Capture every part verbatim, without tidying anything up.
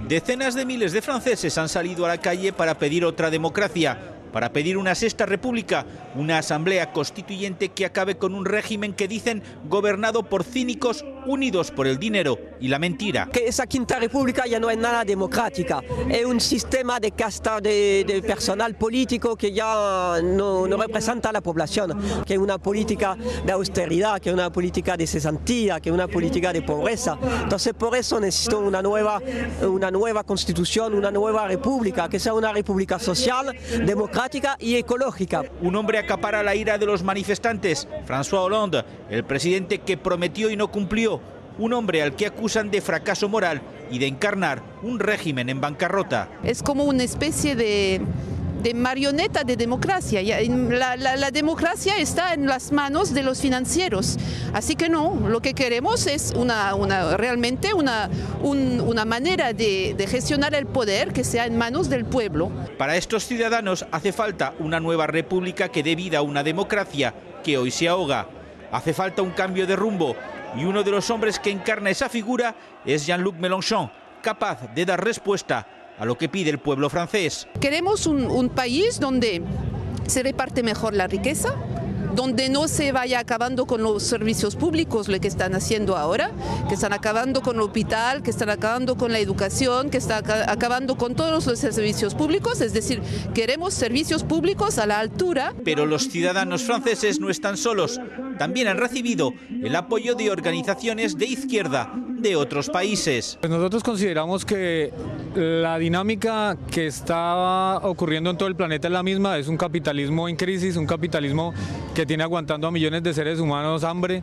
Decenas de miles de franceses han salido a la calle para pedir otra democracia, para pedir una sexta república, una asamblea constituyente que acabe con un régimen que dicen gobernado por cínicos unidos por el dinero y la mentira. Que esa quinta república ya no es nada democrática, es un sistema de casta de, de personal político que ya no, no representa a la población, que es una política de austeridad, que es una política de cesantía, que es una política de pobreza. Entonces por eso necesito una nueva, una nueva constitución, una nueva república, que sea una república social, democrática y ecológica. Un hombre acapara la ira de los manifestantes, François Hollande, el presidente que prometió y no cumplió. Un hombre al que acusan de fracaso moral y de encarnar un régimen en bancarrota. Es como una especie de, de marioneta de democracia. La, la, la democracia está en las manos de los financieros. Así que no, lo que queremos es una, una, realmente una, un, una manera de, de gestionar el poder que sea en manos del pueblo. Para estos ciudadanos hace falta una nueva república que dé vida a una democracia que hoy se ahoga. Hace falta un cambio de rumbo. Y uno de los hombres que encarna esa figura es Jean-Luc Mélenchon, capaz de dar respuesta a lo que pide el pueblo francés. Queremos un, un país donde se reparte mejor la riqueza, donde no se vaya acabando con los servicios públicos, lo que están haciendo ahora, que están acabando con el hospital, que están acabando con la educación, que están acabando con todos los servicios públicos, es decir, queremos servicios públicos a la altura. Pero los ciudadanos franceses no están solos, también han recibido el apoyo de organizaciones de izquierda de otros países. Pues nosotros consideramos que la dinámica que está ocurriendo en todo el planeta es la misma, es un capitalismo en crisis, un capitalismo que tiene aguantando a millones de seres humanos hambre,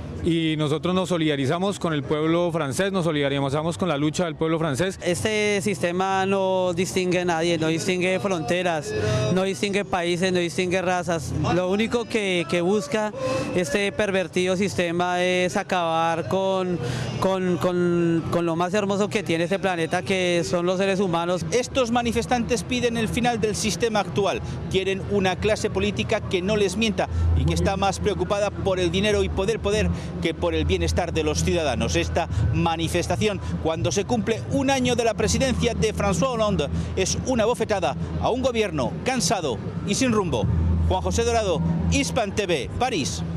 y nosotros nos solidarizamos con el pueblo francés, nos solidarizamos con la lucha del pueblo francés. Este sistema no distingue a nadie, no distingue fronteras, no distingue países, no distingue razas. Lo único que, que busca este pervertido sistema es acabar con, con, con, con lo más hermoso que tiene este planeta, que son los seres humanos. Estos manifestantes piden el final del sistema actual, quieren una clase política que no les mienta y que está más preocupada por el dinero y poder poder que por el bienestar de los ciudadanos. Esta manifestación, cuando se cumple un año de la presidencia de François Hollande, es una bofetada a un gobierno cansado y sin rumbo. Juan José Dorado, Hispan T V, París.